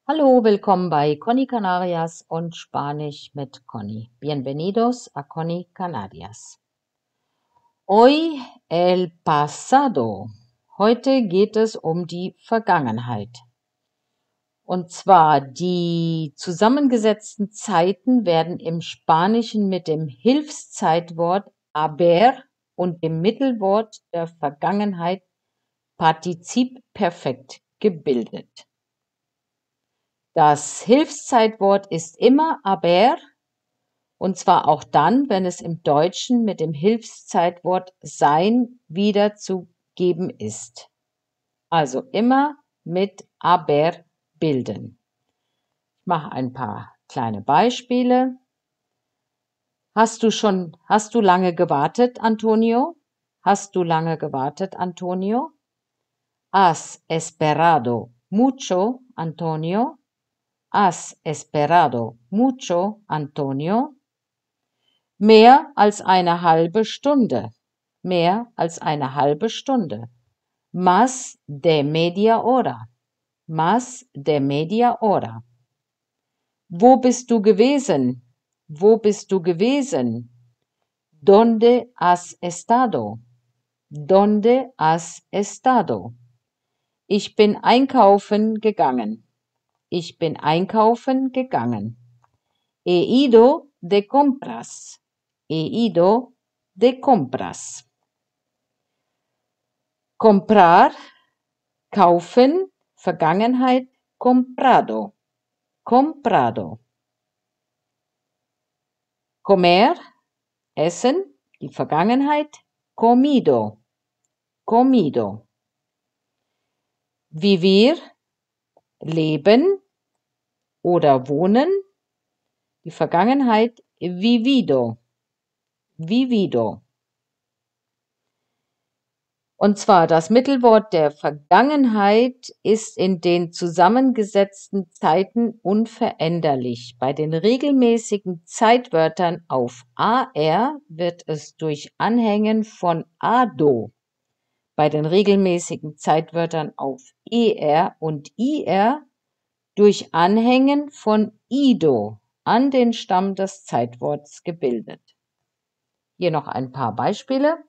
Hallo, willkommen bei Conny Canarias und Spanisch mit Conny. Bienvenidos a Conny Canarias. Hoy el pasado. Heute geht es um die Vergangenheit. Und zwar die zusammengesetzten Zeiten werden im Spanischen mit dem Hilfszeitwort haber und dem Mittelwort der Vergangenheit Partizip Perfekt gebildet. Das Hilfszeitwort ist immer haber, und zwar auch dann, wenn es im Deutschen mit dem Hilfszeitwort sein wiederzugeben ist. Also immer mit haber bilden. Ich mache ein paar kleine Beispiele. Hast du lange gewartet, Antonio? Hast du lange gewartet, Antonio? ¿Has esperado mucho, Antonio? ¿Has esperado mucho, Antonio? Mehr als eine halbe Stunde. Mehr als eine halbe Stunde. Más de media hora. Más de media hora. Wo bist du gewesen? Wo bist du gewesen? ¿Dónde has estado? ¿Dónde has estado? Ich bin einkaufen gegangen. Ich bin einkaufen gegangen. He ido de compras. He ido de compras. Comprar, kaufen, Vergangenheit, comprado. Comprado. Comer, essen, die Vergangenheit, comido. Comido. Vivir, leben oder wohnen, die Vergangenheit, vivido. Vivido. Und zwar das Mittelwort der Vergangenheit ist in den zusammengesetzten Zeiten unveränderlich. Bei den regelmäßigen Zeitwörtern auf AR wird es durch Anhängen von ADO. Bei den regelmäßigen Zeitwörtern auf ER und IR durch Anhängen von IDO an den Stamm des Zeitworts gebildet. Hier noch ein paar Beispiele.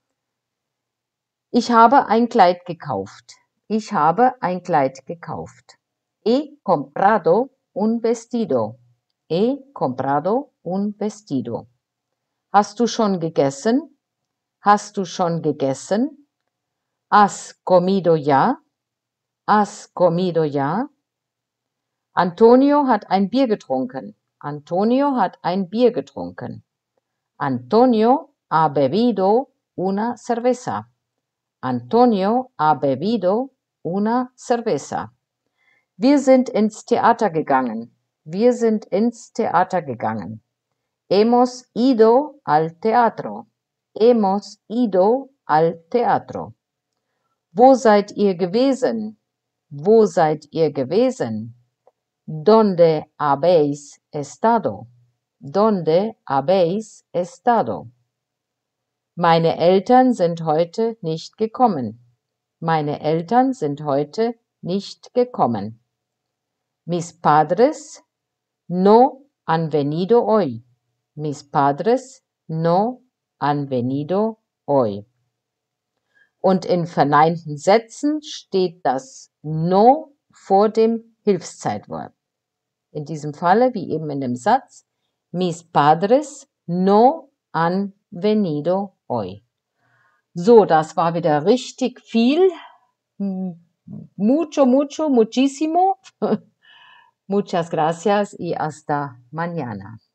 Ich habe ein Kleid gekauft. Ich habe ein Kleid gekauft. He comprado un vestido. He comprado un vestido. Hast du schon gegessen? Hast du schon gegessen? ¿Has comido ya? ¿Has comido ya? Antonio hat ein Bier getrunken. Antonio hat ein Bier getrunken. Antonio ha bebido una cerveza. Antonio ha bebido una cerveza. Wir sind ins Theater gegangen. Wir sind ins Theater gegangen. Hemos ido al teatro. Hemos ido al teatro. Wo seid ihr gewesen? Wo seid ihr gewesen? ¿Dónde habéis estado? ¿Dónde habéis estado? Meine Eltern sind heute nicht gekommen. Meine Eltern sind heute nicht gekommen. Mis padres no han venido hoy. Mis padres no han venido hoy. Und in verneinten Sätzen steht das no vor dem Hilfszeitwort. In diesem Falle, wie eben in dem Satz, mis padres no han venido hoy. So, das war wieder richtig viel. Mucho, mucho, muchísimo. Muchas gracias y hasta mañana.